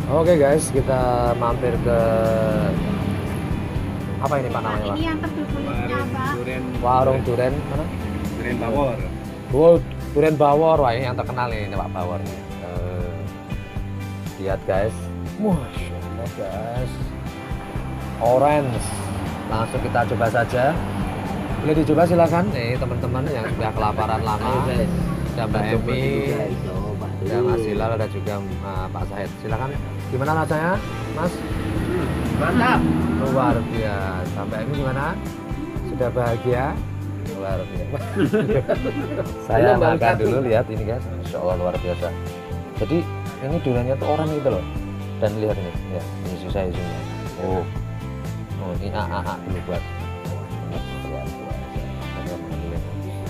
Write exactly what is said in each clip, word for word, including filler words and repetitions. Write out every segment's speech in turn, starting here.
Oke guys, kita mampir ke apa ini Pak namanya Pak? Ini yang tebel kulitnya Pak. Durian. Warung Duren mana? Durian Bawor. Oh, Duren Bawor, wah ini yang terkenal ini Pak Bawor. Uh, lihat guys, masya Allah guys, orange. Langsung kita coba saja. Boleh dicoba silakan. Nih teman-teman yang sudah kelaparan lama. Ada Mbak Emi, ada Mas Hilal, ada juga uh, Pak Said. Silakan. Gimana rasanya, Mas? Mantap. Luar biasa. Mbak Emi gimana? Sudah bahagia? Luar biasa. Saya makan dulu, lihat ini guys. Masya Allah luar biasa. Jadi ini duriannya tuh orang gitu loh. Dan lihat ini, ya ini susah isinya. Oh, oh ini A A A dulu buat. Luar biasa. Saya makan dulu.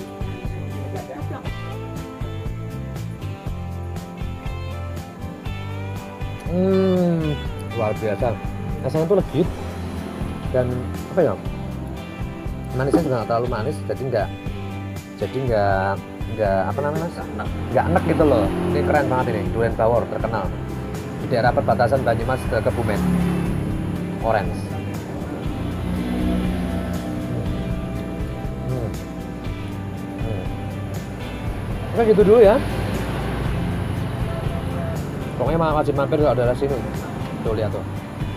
Hmm, luar biasa. Rasanya tuh legit dan apa ya? Manisnya juga nggak terlalu manis, jadi nggak, jadi nggak, nggak apa namanya mas? Nggak enek gitu loh. Ini keren banget ini, Durian Bawor terkenal di daerah perbatasan Banyumas ke Kebumen. Orange. Hmm. Hmm. Oke gitu dulu ya. Pokoknya mau wajib mampir kalau daerah sini. Tuh lihat tuh.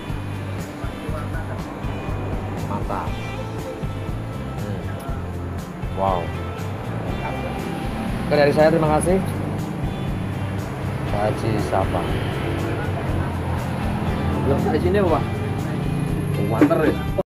Mantap. Hmm. Wow. Oke dari saya terima kasih. Haji Sapa. Belum di sini Pak. Water ya.